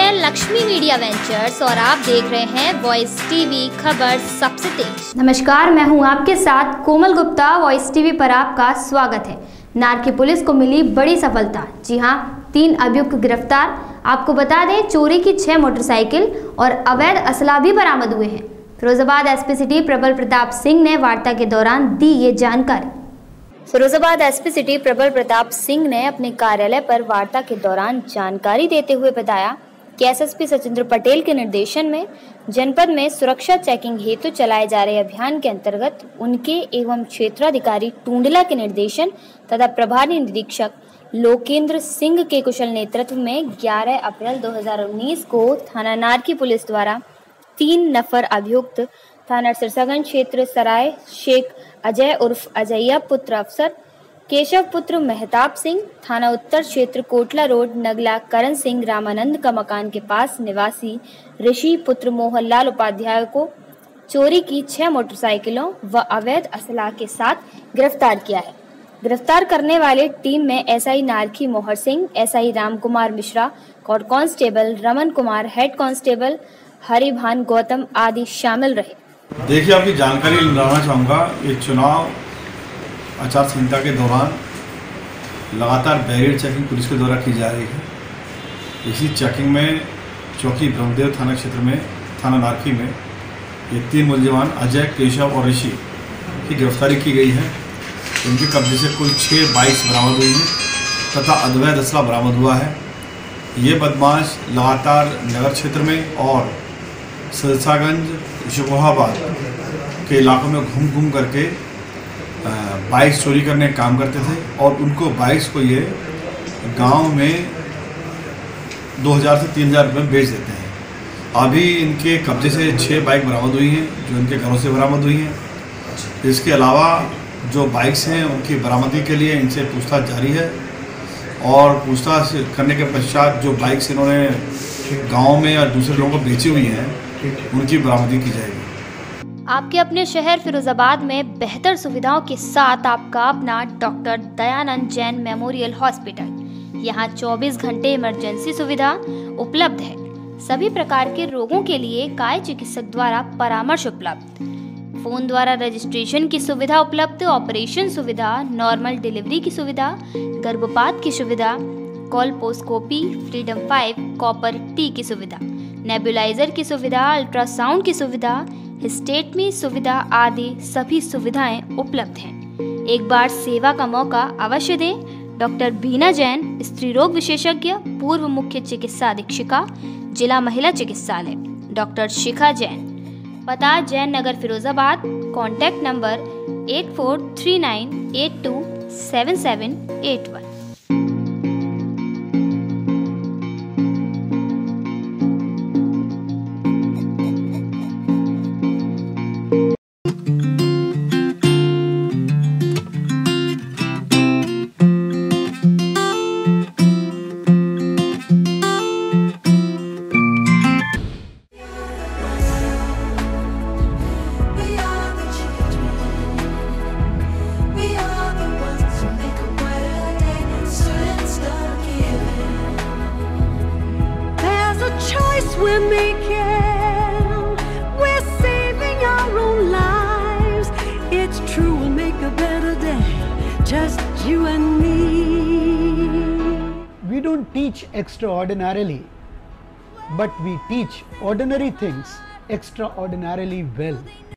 हैं Lakshmi media ventures और आप देख रहे हैं वॉइस टीवी, खबर सबसे तेज। नमस्कार, मैं हूं आपके साथ कोमल गुप्ता। वॉइस टीवी पर आपका स्वागत है। नारकी पुलिस को मिली बड़ी सफलता। जी हां, 3 अभियुक्त गिरफ्तार। आपको बता दें, चोरी की 6 मोटरसाइकिल और अवैध असला भी बरामद हुए हैं। फिरोजाबाद एसपी सिटी प्रबल प्रताप सिंह ने वार्ता के दौरान दी ये जानकारी। फिरोजाबाद एसपी सिटी प्रबल प्रताप सिंह ने अपने कार्यालय पर वार्ता के दौरान जानकारी देते हुए बताया कि एसएसपी सचिंद्र पटेल के निर्देशन में जनपद में सुरक्षा चेकिंग हेतु चलाए जा रहे अभियान के अंतर्गत उनके एवं क्षेत्राधिकारी टूंडला के निर्देशन तथा प्रभारी निरीक्षक लोकेंद्र सिंह के कुशल नेतृत्व में 11 अप्रैल 2019 को थाना नारकी पुलिस द्वारा 3 नफर अभियुक्त थाना सिरसागंज क्षेत्र सराय शेख अजय उर्फ अजैया पुत्र अफसर, केशव पुत्र मेहताब सिंह, थाना उत्तर क्षेत्र कोटला रोड नगला करण सिंह रामानंद का मकान के पास निवासी ऋषि पुत्र मोहनलाल उपाध्याय को चोरी की 6 मोटरसाइकिलों व अवैध असला के साथ गिरफ्तार किया है। गिरफ्तार करने वाले टीम में एसआई नारकी Mohar Singh, SI Ram Kumar Mishra, court constable Raman Kumar, head constable Haribhan Gautam आदि शामिल रहे। देखिए, आपकी जानकारी लाना चाहूँगा, ये चुनाव आचार संहिता के दौरान लगातार बैरियर चेकिंग पुलिस के द्वारा की जा रही है। इसी चेकिंग में चौकी ब्रह्मदेव थाना क्षेत्र में थाना नारकी में ये 3 मुलजिमान अजय, केशव और ऋषि की गिरफ्तारी की गई है। उनके कब्जे से कुल 6 बाइक्स बरामद हुई हैं तथा अवैध असला बरामद हुआ है। ये बदमाश लगातार नगर क्षेत्र में और सिरसागंज, शोभाबाद के इलाकों में घूम करके बाइक्स चोरी करने का काम करते थे और उनको बाइक्स को ये गांव में 2000 से 3000 रुपये में बेच देते हैं। अभी इनके कब्जे से 6 बाइक बरामद हुई हैं जो इनके घरों से बरामद हुई हैं। इसके अलावा जो बाइक्स हैं उनकी बरामदी के लिए इनसे पूछताछ जारी है और पूछताछ करने के पश्चात जो बाइक्स इन्होंने गाँव में और दूसरे लोगों को बेची हुई हैं उनकी बरामदी की जाएगी। आपके अपने शहर फिरोजाबाद में बेहतर सुविधाओं के साथ आपका अपना doctor Dayanand Jain memorial hospital. यहाँ 24 घंटे इमरजेंसी सुविधा उपलब्ध है। सभी प्रकार के रोगों के लिए काय चिकित्सक द्वारा परामर्श उपलब्ध, फोन द्वारा रजिस्ट्रेशन की सुविधा उपलब्ध, ऑपरेशन सुविधा, नॉर्मल डिलीवरी की सुविधा, गर्भपात की सुविधा, कोलपोस्कोपी, फ्रीडम 5 कॉपर टी की सुविधा, नेबुलाइजर की सुविधा, अल्ट्रासाउंड की सुविधा, हिस्टेटमी सुविधा आदि सभी सुविधाएं उपलब्ध हैं। एक बार सेवा का मौका अवश्य दें। डॉक्टर बीना जैन, स्त्री रोग विशेषज्ञ, पूर्व मुख्य चिकित्सा अधीक्षिका, जिला महिला चिकित्सालय। डॉक्टर शिखा जैन, पता Jain Nagar Firozabad. Contact number 8439827781। We're making, we're saving our own lives. It's true, we'll make a better day, just you and me. We don't teach extraordinarily, but we teach ordinary things extraordinarily well.